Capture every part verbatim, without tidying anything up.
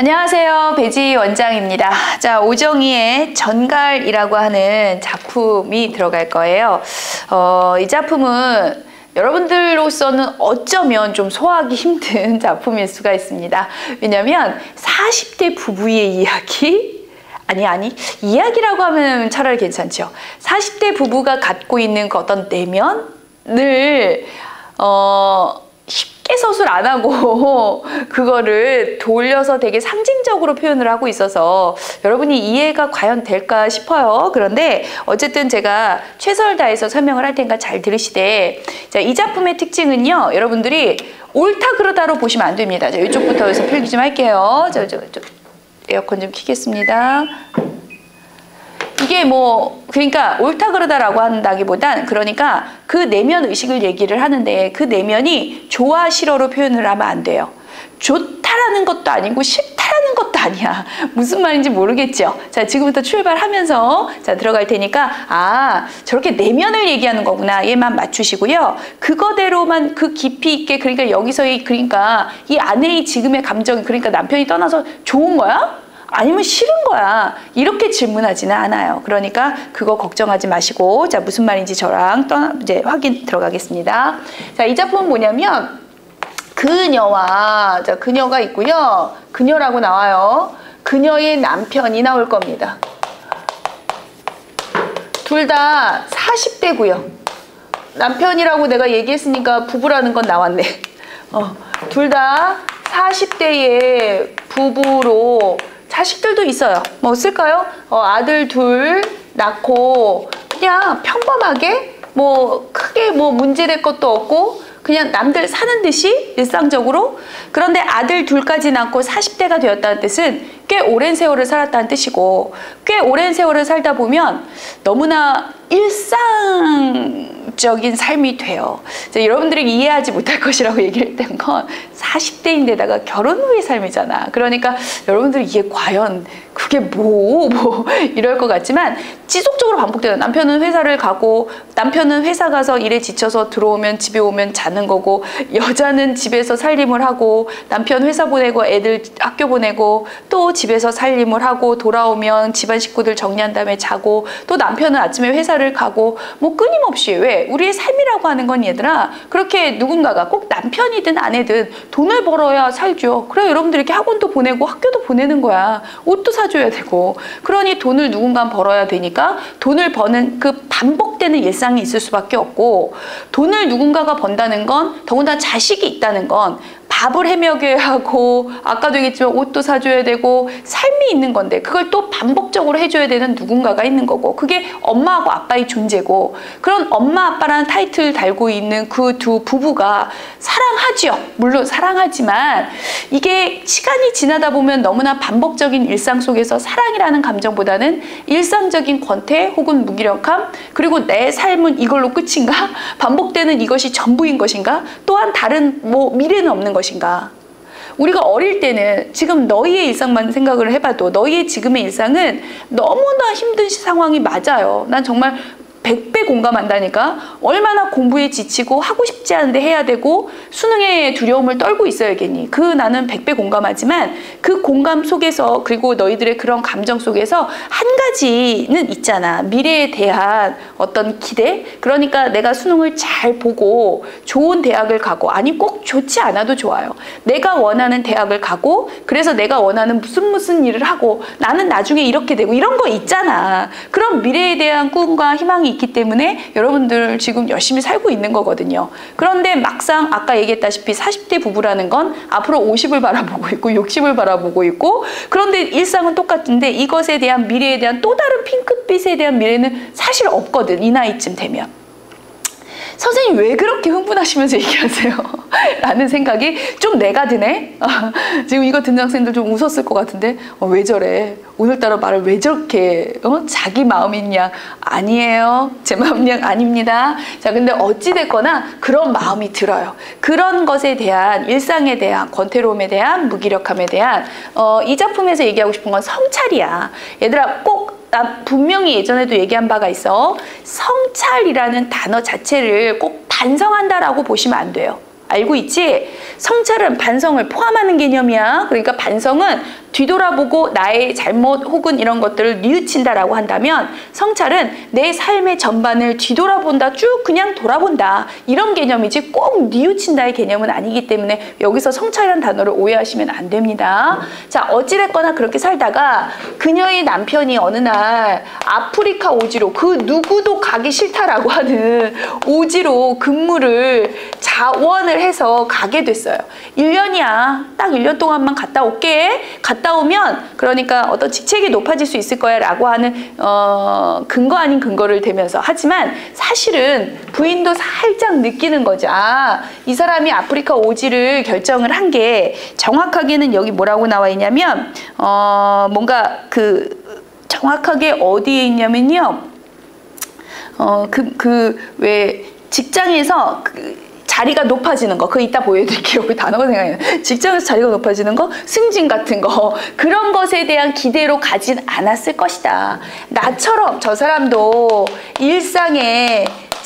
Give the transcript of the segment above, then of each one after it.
안녕하세요. 배지 원장입니다. 자, 오정희의 전갈이라고 하는 작품이 들어갈 거예요. 어, 이 작품은 여러분들로서는 어쩌면 좀 소화하기 힘든 작품일 수가 있습니다. 왜냐하면 사십 대 부부의 이야기? 아니 아니 이야기라고 하면 차라리 괜찮죠. 사십 대 부부가 갖고 있는 그 어떤 내면을 어, 쉽게 서술 안 하고 그거를 돌려서 되게 상징적으로 표현을 하고 있어서 여러분이 이해가 과연 될까 싶어요. 그런데 어쨌든 제가 최선을 다해서 설명을 할 테니까 잘 들으시되, 자, 이 작품의 특징은요, 여러분들이 옳다 그르다로 보시면 안 됩니다. 자, 이쪽부터 해서 필기 좀 할게요. 저, 저, 저, 에어컨 좀 켜겠습니다. 이게 뭐 그러니까 옳다 그르다라고 한다기보단, 그러니까 그 내면 의식을 얘기를 하는데 그 내면이 좋아 싫어로 표현을 하면 안 돼요. 좋다라는 것도 아니고 싫다라는 것도 아니야. 무슨 말인지 모르겠죠. 자, 지금부터 출발하면서 자 들어갈 테니까, 아, 저렇게 내면을 얘기하는 거구나, 얘만 맞추시고요. 그거대로만 그 깊이 있게, 그러니까 여기서의, 그러니까 이 아내의 지금의 감정이, 그러니까 남편이 떠나서 좋은 거야? 아니면 싫은 거야? 이렇게 질문하지는 않아요. 그러니까 그거 걱정하지 마시고, 자, 무슨 말인지 저랑 떠나, 이제 확인 들어가겠습니다. 자, 이 작품은 뭐냐면, 그녀와, 자, 그녀가 있고요. 그녀라고 나와요. 그녀의 남편이 나올 겁니다. 둘 다 사십 대고요. 남편이라고 내가 얘기했으니까 부부라는 건 나왔네. 어, 둘 다 사십 대의 부부로, 자식들도 있어요. 뭐 쓸까요? 어, 아들 둘 낳고 그냥 평범하게 뭐 크게 뭐 문제될 것도 없고 그냥 남들 사는 듯이 일상적으로. 그런데 아들 둘까지 낳고 사십 대가 되었다는 뜻은 꽤 오랜 세월을 살았다는 뜻이고, 꽤 오랜 세월을 살다 보면 너무나 일상적인 삶이 돼요. 여러분들이 이해하지 못할 것이라고 얘기했던 건 사십 대인데다가 결혼 후의 삶이잖아. 그러니까 여러분들이 이게 과연 그게 뭐, 뭐 이럴 것 같지만 지속적으로 반복돼요. 남편은 회사를 가고, 남편은 회사 가서 일에 지쳐서 들어오면 집에 오면 자는 거고, 여자는 집에서 살림을 하고, 남편 회사 보내고 애들 학교 보내고, 또 집에서 살림을 하고 돌아오면 집안 식구들 정리한 다음에 자고, 또 남편은 아침에 회사를 가고, 뭐 끊임없이. 왜? 우리의 삶이라고 하는 건 얘들아, 그렇게 누군가가 꼭 남편이든 아내든 돈을 벌어야 살죠. 그래, 여러분들 이렇게 학원도 보내고 학교도 보내는 거야. 옷도 사줘야 되고. 그러니 돈을 누군가 벌어야 되니까 돈을 버는 그 반복되는 일상이 있을 수밖에 없고, 돈을 누군가가 번다는 건, 더군다나 자식이 있다는 건 밥을 해먹여야 하고, 아까도 얘기했지만 옷도 사줘야 되고, 삶이 있는 건데 그걸 또 반복적으로 해줘야 되는 누군가가 있는 거고, 그게 엄마하고 아빠의 존재고, 그런 엄마 아빠라는 타이틀을 달고 있는 그 두 부부가 사랑하죠. 물론 사랑하지만 이게 시간이 지나다 보면 너무나 반복적인 일상 속에서 사랑이라는 감정보다는 일상적인 권태 혹은 무기력함, 그리고 내 삶은 이걸로 끝인가? 반복되는 이것이 전부인 것인가? 또한 다른 뭐 미래는 없는 것인가? 우리가 어릴 때는 지금 너희의 일상만 생각을 해봐도 너희의 지금의 일상은 너무나 힘든 상황이 맞아요. 난 정말 백 배 공감한다니까. 얼마나 공부에 지치고 하고 싶지 않은데 해야 되고 수능의 두려움을 떨고 있어야겠니. 그 나는 백 배 공감하지만 그 공감 속에서, 그리고 너희들의 그런 감정 속에서 한 가지는 있잖아. 미래에 대한 어떤 기대. 그러니까 내가 수능을 잘 보고 좋은 대학을 가고, 아니 꼭 좋지 않아도 좋아요. 내가 원하는 대학을 가고, 그래서 내가 원하는 무슨 무슨 일을 하고, 나는 나중에 이렇게 되고, 이런 거 있잖아. 그런 미래에 대한 꿈과 희망이 있기 때문에 여러분들 지금 열심히 살고 있는 거거든요. 그런데 막상 아까 얘기했다시피 사십 대 부부라는 건 앞으로 오십을 바라보고 있고 육십을 바라보고 있고, 그런데 일상은 똑같은데 이것에 대한 미래에 대한 또 다른 핑크빛에 대한 미래는 사실 없거든, 이 나이쯤 되면. 선생님 왜 그렇게 흥분하시면서 얘기하세요? 라는 생각이 좀 내가 드네. 지금 이거 듣는 학생들 좀 웃었을 것 같은데, 어, 왜 저래? 오늘따라 말을 왜 저렇게 어? 자기 마음이냐? 아니에요. 제 마음량 아닙니다. 자, 근데 어찌됐거나 그런 마음이 들어요. 그런 것에 대한, 일상에 대한, 권태로움에 대한, 무기력함에 대한, 어, 이 작품에서 얘기하고 싶은 건 성찰이야. 얘들아, 꼭 나 분명히 예전에도 얘기한 바가 있어. 성찰이라는 단어 자체를 꼭 반성한다라고 보시면 안 돼요. 알고 있지? 성찰은 반성을 포함하는 개념이야. 그러니까 반성은 뒤돌아보고 나의 잘못 혹은 이런 것들을 뉘우친다라고 한다면 성찰은 내 삶의 전반을 뒤돌아본다, 쭉 그냥 돌아본다 이런 개념이지 꼭 뉘우친다의 개념은 아니기 때문에 여기서 성찰이라는 단어를 오해하시면 안 됩니다. 자, 어찌됐거나 그렇게 살다가 그녀의 남편이 어느 날 아프리카 오지로 그 누구도 가기 싫다라고 하는 오지로 근무를 자원을 해서 가게 됐어요. 일 년이야. 딱 일 년 동안만 갔다 올게. 갔다 오면 그러니까 어떤 직책이 높아질 수 있을 거야 라고 하는 어, 근거 아닌 근거를 대면서 하지만 사실은 부인도 살짝 느끼는 거죠. 아, 이 사람이 아프리카 오지를 결정을 한 게 정확하게는 여기 뭐라고 나와 있냐면 어, 뭔가 그 정확하게 어디에 있냐면요. 어, 그, 그, 왜, 직장에서 그 자리가 높아지는 거, 그거 이따 보여드릴게요. 그 단어가 생각이 나요. 직장에서 자리가 높아지는 거, 승진 같은 거, 그런 것에 대한 기대로 가진 않았을 것이다. 나처럼 저 사람도 일상에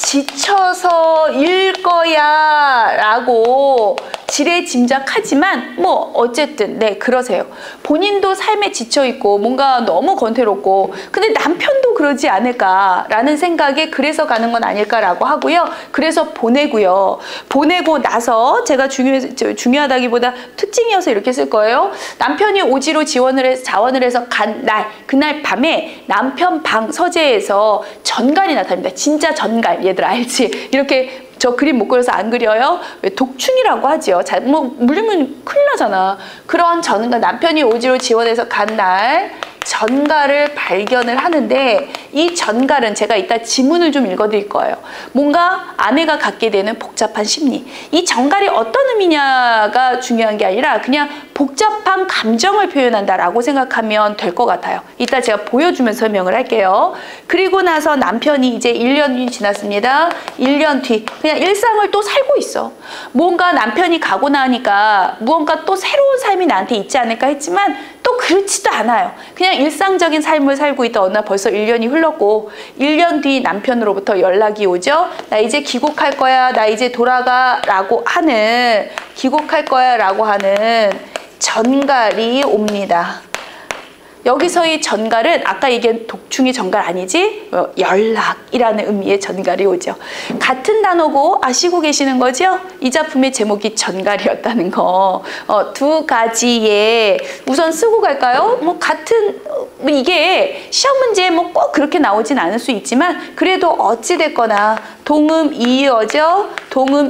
지쳐서 일 거야 라고 지레짐작하지만 뭐 어쨌든 네 그러세요. 본인도 삶에 지쳐있고 뭔가 너무 건태롭고 근데 남편도 그러지 않을까라는 생각에 그래서 가는 건 아닐까라고 하고요. 그래서 보내고요. 보내고 나서 제가 중요해, 중요하다기보다 특징이어서 이렇게 쓸 거예요. 남편이 오지로 지원을 해서 자원을 해서 간 날 그날 밤에 남편 방 서재에서 전갈이 나타납니다. 진짜 전갈. 얘들 알지? 이렇게 저 그림 못 그려서 안 그려요? 왜 독충이라고 하죠. 자, 뭐 물리면 큰일 나잖아. 그런 전갈, 남편이 오지로 지원해서 간 날 전갈을 발견을 하는데 이 전갈은 제가 이따 지문을 좀 읽어드릴 거예요. 뭔가 아내가 갖게 되는 복잡한 심리. 이 전갈이 어떤 의미냐가 중요한 게 아니라 그냥 복잡한 감정을 표현한다라고 생각하면 될 것 같아요. 이따 제가 보여주면서 설명을 할게요. 그리고 나서 남편이 이제 일 년이 지났습니다. 일 년 뒤 그냥 일상을 또 살고 있어. 뭔가 남편이 가고 나니까 무언가 또 새로운 삶이 나한테 있지 않을까 했지만 또 그렇지도 않아요. 그냥 일상적인 삶을 살고 있다 어느 날 벌써 일 년이 흘렀고 일 년 뒤 남편으로부터 연락이 오죠. 나 이제 귀국할 거야. 나 이제 돌아가 라고 하는 귀국할 거야 라고 하는 전갈이 옵니다. 여기서의 전갈은 아까 얘기한 독충의 전갈 아니지? 어, 연락이라는 의미의 전갈이 오죠. 같은 단어고 아시고 계시는 거죠? 이 작품의 제목이 전갈이었다는 거. 어, 두 가지의 우선 쓰고 갈까요? 뭐 같은 뭐 이게 시험 문제에 뭐 꼭 그렇게 나오진 않을 수 있지만 그래도 어찌 됐거나 동음 이어죠. 동음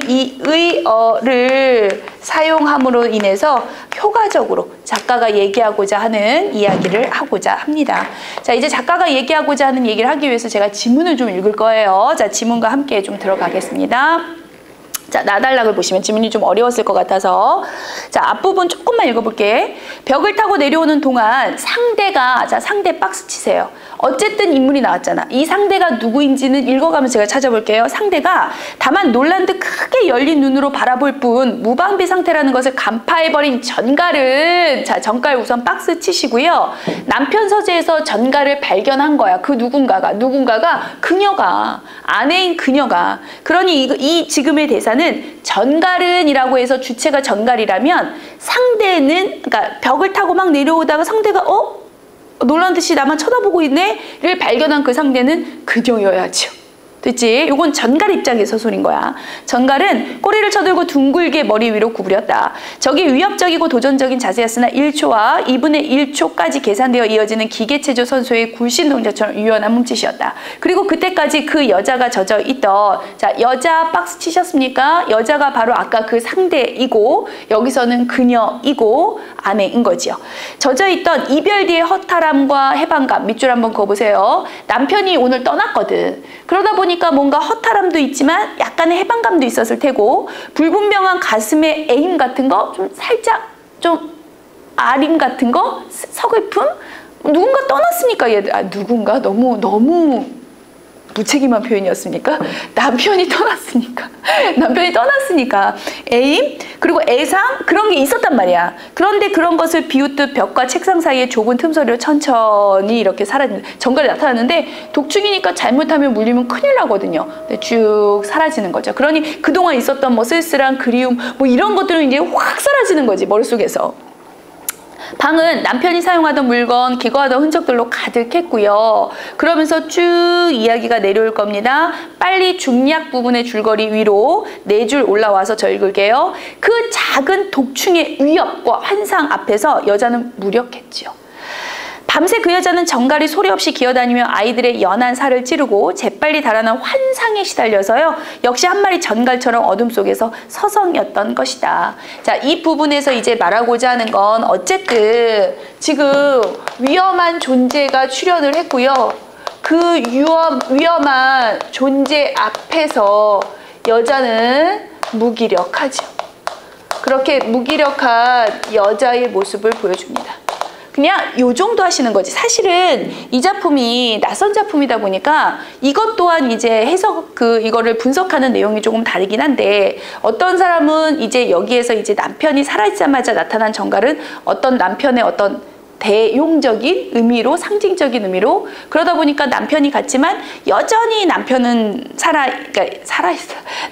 이의어를 사용함으로 인해서 효과적으로 작가가 얘기하고자 하는 이야기를 하고자 합니다. 자, 이제 작가가 얘기하고자 하는 얘기를 하기 위해서 제가 지문을 좀 읽을 거예요. 자, 지문과 함께 좀 들어가겠습니다. 자, 나달락을 보시면 지문이 좀 어려웠을 것 같아서 자, 앞부분 조금만 읽어볼게. 벽을 타고 내려오는 동안 상대가 자, 상대 박스 치세요. 어쨌든 인물이 나왔잖아. 이 상대가 누구인지는 읽어가면서 제가 찾아볼게요. 상대가 다만 놀란 듯 크게 열린 눈으로 바라볼 뿐 무방비 상태라는 것을 간파해버린 전갈은 자, 전갈 우선 박스 치시고요. 남편 서재에서 전갈을 발견한 거야. 그 누군가가 누군가가 그녀가 아내인 그녀가 그러니 이, 이 지금의 대사는 전갈은 이라고 해서 주체가 전갈이라면 상대는 그러니까 벽을 타고 막 내려오다가 상대가 어? 놀란 듯이 나만 쳐다보고 있네? 를 발견한 그 상대는 그녀여야죠. 됐지? 이건 전갈 입장에서 소린 거야. 전갈은 꼬리를 쳐들고 둥글게 머리 위로 구부렸다. 저기 위협적이고 도전적인 자세였으나 일 초와 이분의 일 초까지 계산되어 이어지는 기계체조 선수의 굴신 동작처럼 유연한 몸짓이었다. 그리고 그때까지 그 여자가 젖어 있던 자 여자 박스 치셨습니까? 여자가 바로 아까 그 상대이고 여기서는 그녀이고 아내인 거지요. 젖어 있던 이별 뒤의 허탈함과 해방감 밑줄 한번 그어보세요. 남편이 오늘 떠났거든. 그러다 보니 그러니까 뭔가 허탈함도 있지만 약간의 해방감도 있었을 테고 불분명한 가슴의 애임 같은 거 좀 살짝 좀 아림 같은 거 서글픔 누군가 떠났으니까 얘들 아 누군가 너무 너무 무책임한 표현이었습니까? 남편이 떠났으니까 남편이 떠났으니까 애임 그리고 애상 그런 게 있었단 말이야. 그런데 그런 것을 비웃듯 벽과 책상 사이의 좁은 틈소리로 천천히 이렇게 사라집니다. 전갈이 나타났는데 독충이니까 잘못하면 물리면 큰일 나거든요. 쭉 사라지는 거죠. 그러니 그동안 있었던 뭐 쓸쓸한 그리움 뭐 이런 것들은 이제 확 사라지는 거지 머릿속에서. 방은 남편이 사용하던 물건, 기거하던 흔적들로 가득했고요. 그러면서 쭉 이야기가 내려올 겁니다. 빨리 중략 부분의 줄거리 위로 네 줄 올라와서 저 읽을게요. 그 작은 독충의 위협과 환상 앞에서 여자는 무력했지요. 밤새 그 여자는 정갈이 소리 없이 기어다니며 아이들의 연한 살을 찌르고 재빨리 달아난 환상에 시달려서요. 역시 한 마리 전갈처럼 어둠 속에서 서성였던 것이다. 자, 이 부분에서 이제 말하고자 하는 건 어쨌든 지금 위험한 존재가 출현을 했고요. 그 위험, 위험한 존재 앞에서 여자는 무기력하죠. 그렇게 무기력한 여자의 모습을 보여줍니다. 그냥 요 정도 하시는 거지. 사실은 이 작품이 낯선 작품이다 보니까 이것 또한 이제 해석 그 이거를 분석하는 내용이 조금 다르긴 한데, 어떤 사람은 이제 여기에서 이제 남편이 사라지자마자 나타난 정갈은 어떤 남편의 어떤 대용적인 의미로, 상징적인 의미로, 그러다 보니까 남편이 갔지만 여전히 남편은 살아, 그러니까 살아있어.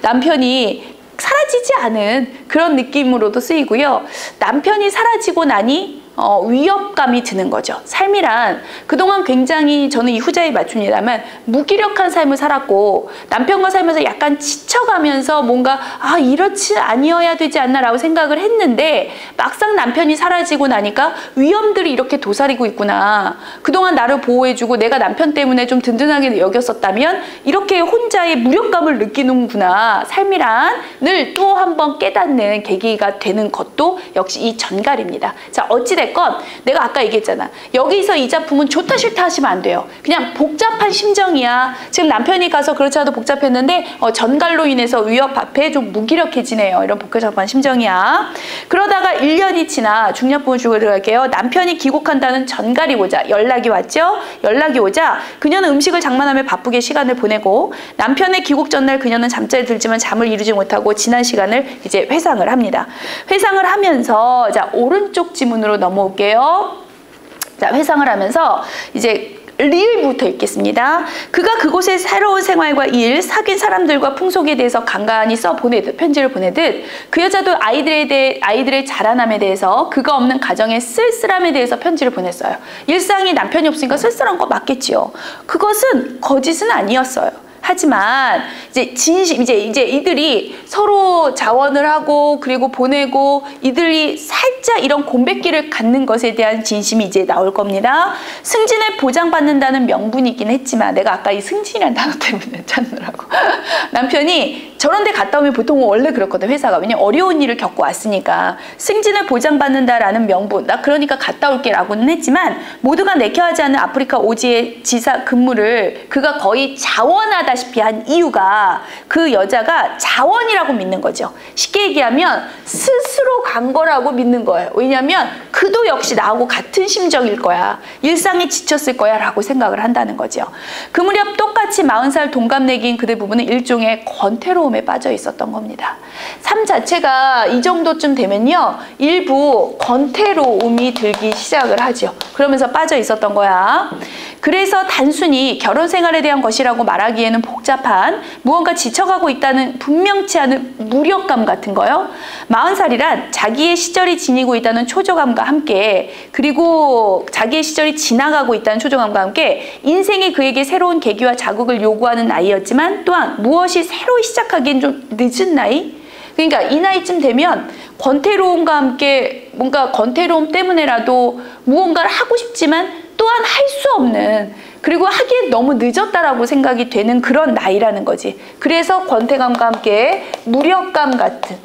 남편이 사라지지 않은 그런 느낌으로도 쓰이고요. 남편이 사라지고 나니 어, 위협감이 드는 거죠. 삶이란 그동안 굉장히, 저는 이 후자에 맞춥니다만, 무기력한 삶을 살았고 남편과 살면서 약간 지쳐가면서 뭔가 아 이렇지 아니어야 되지 않나 라고 생각을 했는데, 막상 남편이 사라지고 나니까 위험들이 이렇게 도사리고 있구나. 그동안 나를 보호해주고 내가 남편 때문에 좀 든든하게 여겼었다면 이렇게 혼자의 무력감을 느끼는구나. 삶이란을 또 한 번 깨닫는 계기가 되는 것도 역시 이 전갈입니다. 자, 어찌됐든 건 내가 아까 얘기했잖아. 여기서 이 작품은 좋다 싫다 하시면 안 돼요. 그냥 복잡한 심정이야. 지금 남편이 가서 그렇지 않아도 복잡했는데 어, 전갈로 인해서 위협 앞에 좀 무기력해지네요. 이런 복잡한 심정이야. 그러다가 일 년이 지나 중략 부분 주고 들어갈게요. 남편이 귀국한다는 전갈이 오자 연락이 왔죠. 연락이 오자 그녀는 음식을 장만하며 바쁘게 시간을 보내고, 남편의 귀국 전날 그녀는 잠자리 들지만 잠을 이루지 못하고 지난 시간을 이제 회상을 합니다. 회상을 하면서 자, 오른쪽 지문으로 넘어 올게요. 자, 회상을 하면서 이제 리을부터 읽겠습니다. 그가 그곳의 새로운 생활과 일, 사귄 사람들과 풍속에 대해서 간간히 써 보내듯, 편지를 보내듯, 그 여자도 아이들에 대해, 아이들의 자라남에 대해서, 그가 없는 가정의 쓸쓸함에 대해서 편지를 보냈어요. 일상이 남편이 없으니까 쓸쓸한 거 맞겠지요. 그것은 거짓은 아니었어요. 하지만 이제 진심, 이제 이제 이들이 서로 자원을 하고 그리고 보내고 이들이 살짝 이런 공백기를 갖는 것에 대한 진심이 이제 나올 겁니다. 승진을 보장받는다는 명분이 있긴 했지만, 내가 아까 이 승진이라는 단어 때문에 찾느라고 남편이 저런 데 갔다 오면 보통 원래 그렇거든, 회사가. 왜냐면 어려운 일을 겪고 왔으니까. 승진을 보장받는다라는 명분, 나 그러니까 갔다 올게 라고는 했지만, 모두가 내켜하지 않는 아프리카 오지의 지사 근무를 그가 거의 자원하다 시피 한 이유가 그 여자가 자원이라고 믿는 거죠. 쉽게 얘기하면 스스로 간 거라고 믿는 거예요. 왜냐하면 그도 역시 나하고 같은 심정일 거야. 일상에 지쳤을 거야 라고 생각을 한다는 거죠. 그 무렵 똑같이 마흔 살 동갑내기인 그들 부부는 일종의 권태로움에 빠져 있었던 겁니다. 삶 자체가 이 정도쯤 되면요, 일부 권태로움이 들기 시작을 하죠. 그러면서 빠져 있었던 거야. 그래서 단순히 결혼 생활에 대한 것이라고 말하기에는 복잡한, 무언가 지쳐가고 있다는 분명치 않은 무력감 같은 거요. 마흔 살이란 자기의 시절이 지니고 있다는 초조감과 함께, 그리고 자기의 시절이 지나가고 있다는 초조감과 함께 인생이 그에게 새로운 계기와 자극을 요구하는 나이였지만, 또한 무엇이 새로 시작하기엔 좀 늦은 나이? 그러니까 이 나이쯤 되면 권태로움과 함께, 뭔가 권태로움 때문에라도 무언가를 하고 싶지만 또한 할 수 없는, 그리고 하기엔 너무 늦었다라고 생각이 되는 그런 나이라는 거지. 그래서 권태감과 함께 무력감 같은,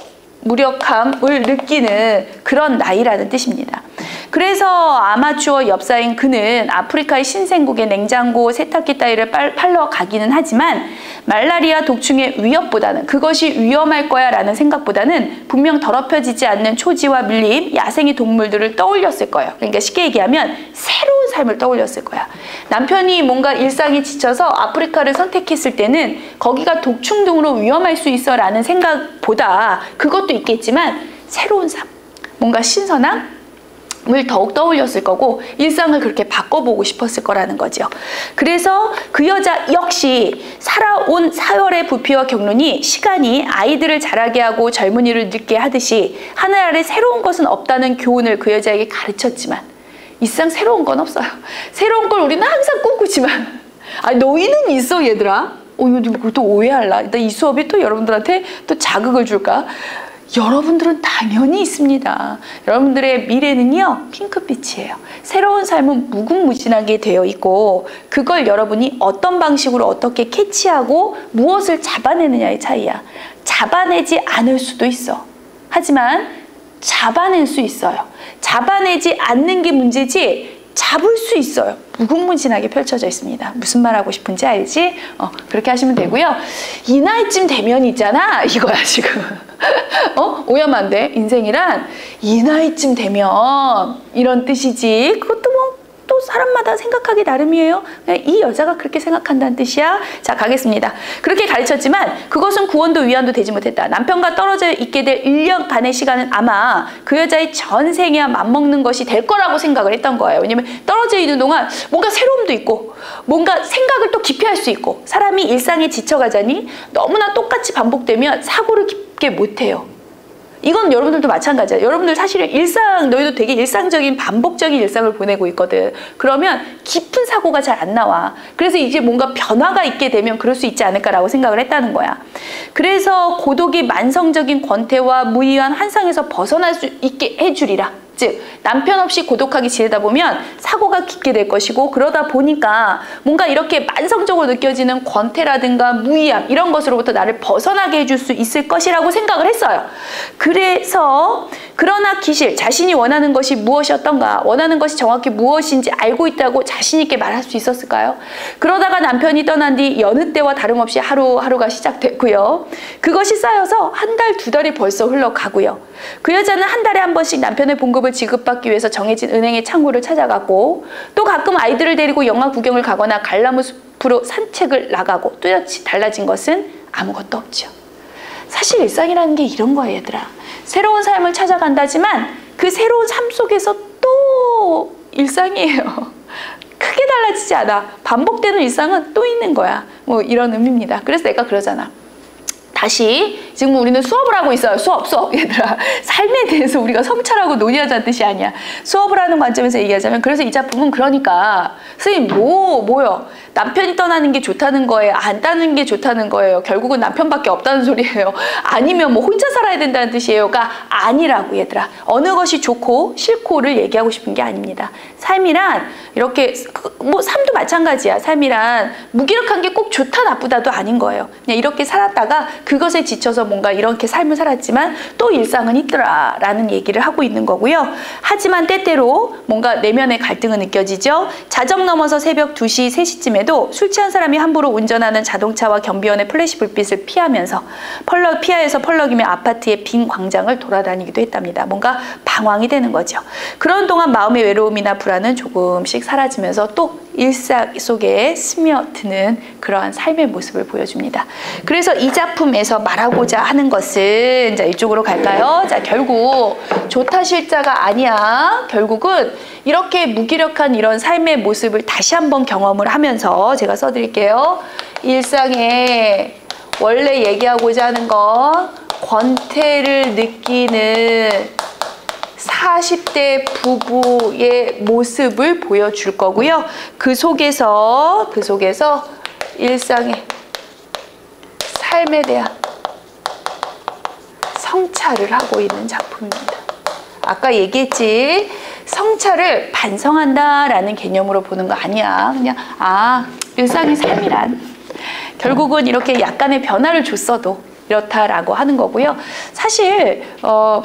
무력함을 느끼는 그런 나이라는 뜻입니다. 그래서 아마추어 엽사인 그는 아프리카의 신생국의 냉장고, 세탁기 따위를 팔러 가기는 하지만, 말라리아 독충의 위협보다는, 그것이 위험할 거야 라는 생각보다는 분명 더럽혀지지 않는 초지와 밀림, 야생의 동물들을 떠올렸을 거예요. 그러니까 쉽게 얘기하면 새로운 삶을 떠올렸을 거야. 남편이 뭔가 일상이 지쳐서 아프리카를 선택했을 때는 거기가 독충 등으로 위험할 수 있어 라는 생각보다, 그것도 있겠지만 새로운 삶, 뭔가 신선함, 을 더욱 떠올렸을 거고 일상을 그렇게 바꿔보고 싶었을 거라는 거죠. 그래서 그 여자 역시 살아온 사열의 부피와 경륜이 시간이 아이들을 자라게 하고 젊은이를 늙게 하듯이 하늘 아래 새로운 것은 없다는 교훈을 그 여자에게 가르쳤지만 일상 새로운 건 없어요. 새로운 걸 우리는 항상 꿈꾸지만 아 너희는 있어 얘들아. 어 이거 또 오해할라. 이 수업이 또 여러분들한테 또 자극을 줄까? 여러분들은 당연히 있습니다. 여러분들의 미래는요 핑크빛이에요. 새로운 삶은 무궁무진하게 되어 있고 그걸 여러분이 어떤 방식으로 어떻게 캐치하고 무엇을 잡아내느냐의 차이야. 잡아내지 않을 수도 있어. 하지만 잡아낼 수 있어요. 잡아내지 않는 게 문제지 잡을 수 있어요. 무궁무진하게 펼쳐져 있습니다. 무슨 말 하고 싶은지 알지? 어, 그렇게 하시면 되고요. 이 나이쯤 되면 있잖아 이거야 지금. 어? 오해하면 안 돼. 인생이란 이 나이쯤 되면 이런 뜻이지. 그것도 뭐 또 사람마다 생각하기 나름이에요. 그냥 이 여자가 그렇게 생각한다는 뜻이야. 자 가겠습니다. 그렇게 가르쳤지만 그것은 구원도 위안도 되지 못했다. 남편과 떨어져 있게 될 일 년간의 시간은 아마 그 여자의 전생에야 맞먹는 것이 될 거라고 생각을 했던 거예요. 왜냐면 떨어져 있는 동안 뭔가 새로움도 있고 뭔가 생각을 또 깊이 할 수 있고 사람이 일상에 지쳐가자니 너무나 똑같이 반복되면 사고를 깊게 못해요. 이건 여러분들도 마찬가지예요. 여러분들 사실은 일상, 너희도 되게 일상적인 반복적인 일상을 보내고 있거든. 그러면 깊은 사고가 잘 안 나와. 그래서 이제 뭔가 변화가 있게 되면 그럴 수 있지 않을까라고 생각을 했다는 거야. 그래서 고독이 만성적인 권태와 무의한 환상에서 벗어날 수 있게 해주리라. 즉 남편 없이 고독하게 지내다 보면 사고가 깊게 될 것이고 그러다 보니까 뭔가 이렇게 만성적으로 느껴지는 권태라든가 무의함 이런 것으로부터 나를 벗어나게 해줄 수 있을 것이라고 생각을 했어요. 그래서 그러나 기실 자신이 원하는 것이 무엇이었던가 원하는 것이 정확히 무엇인지 알고 있다고 자신 있게 말할 수 있었을까요? 그러다가 남편이 떠난 뒤 여느 때와 다름없이 하루하루가 시작됐고요. 그것이 쌓여서 한 달, 두 달이 벌써 흘러가고요. 그 여자는 한 달에 한 번씩 남편의 봉급을 지급받기 위해서 정해진 은행의 창구를 찾아갔고 또 가끔 아이들을 데리고 영화 구경을 가거나 감나무 숲으로 산책을 나가고 또렷이 달라진 것은 아무것도 없죠. 사실 일상이라는 게 이런 거예요, 얘들아. 새로운 삶을 찾아간다지만 그 새로운 삶 속에서 또 일상이에요. 크게 달라지지 않아. 반복되는 일상은 또 있는 거야. 뭐 이런 의미입니다. 그래서 내가 그러잖아. 다시 지금 우리는 수업을 하고 있어요. 수업 수업 얘들아. 삶에 대해서 우리가 성찰하고 논의하자는 뜻이 아니야. 수업을 하는 관점에서 얘기하자면 그래서 이 작품은 그러니까 선생님 뭐 뭐요? 남편이 떠나는 게 좋다는 거예요? 안 따는 게 좋다는 거예요? 결국은 남편밖에 없다는 소리예요? 아니면 뭐 혼자 살아야 된다는 뜻이에요가 아니라고 얘들아. 어느 것이 좋고 싫고를 얘기하고 싶은 게 아닙니다. 삶이란 이렇게 뭐 삶도 마찬가지야. 삶이란 무기력한 게 꼭 좋다 나쁘다도 아닌 거예요. 그냥 이렇게 살았다가 그것에 지쳐서 뭔가 이렇게 삶을 살았지만 또 일상은 있더라 라는 얘기를 하고 있는 거고요. 하지만 때때로 뭔가 내면의 갈등은 느껴지죠. 자정 넘어서 새벽 두 시, 세 시쯤에도 술 취한 사람이 함부로 운전하는 자동차와 경비원의 플래시 불빛을 피하면서 펄럭, 피하여서 펄럭이며 아파트의 빈 광장을 돌아다니기도 했답니다. 뭔가 방황이 되는 거죠. 그런 동안 마음의 외로움이나 불안은 조금씩 사라지면서 또 일상 속에 스며드는 그러한 삶의 모습을 보여줍니다. 그래서 이 작품에서 말하고자 하는 것은 자 이쪽으로 갈까요? 자 결국 좋다 싫다가 아니야. 결국은 이렇게 무기력한 이런 삶의 모습을 다시 한번 경험을 하면서 제가 써드릴게요. 일상에 원래 얘기하고자 하는 건 권태를 느끼는 사십 대 부부의 모습을 보여줄 거고요. 그 속에서 그 속에서 일상의 삶에 대한 성찰을 하고 있는 작품입니다. 아까 얘기했지. 성찰을 반성한다라는 개념으로 보는 거 아니야. 그냥 아 일상의 삶이란 결국은 이렇게 약간의 변화를 줬어도 이렇다라고 하는 거고요. 사실 어,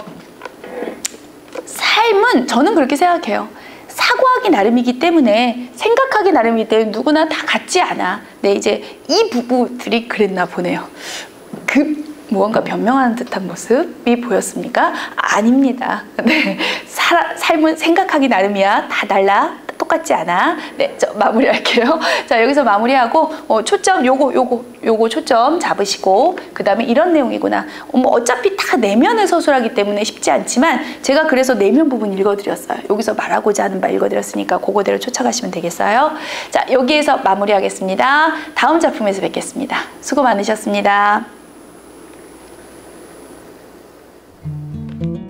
삶은 저는 그렇게 생각해요. 사고하기 나름이기 때문에 생각하기 나름이기 때문에 누구나 다 같지 않아. 네, 이제 이 부부들이 그랬나 보네요. 그 무언가 변명하는 듯한 모습이 보였습니까? 아닙니다. 네, 사, 삶은 생각하기 나름이야. 다 달라. 똑같지 않아. 네, 저 마무리할게요. 자, 여기서 마무리하고 어, 초점 요거 요거 요거 초점 잡으시고 그 다음에 이런 내용이구나. 어, 뭐 어차피 다 내면의 서술하기 때문에 쉽지 않지만 제가 그래서 내면 부분 읽어드렸어요. 여기서 말하고자 하는 바 읽어드렸으니까 그거대로 쫓아가시면 되겠어요. 자, 여기에서 마무리하겠습니다. 다음 작품에서 뵙겠습니다. 수고 많으셨습니다.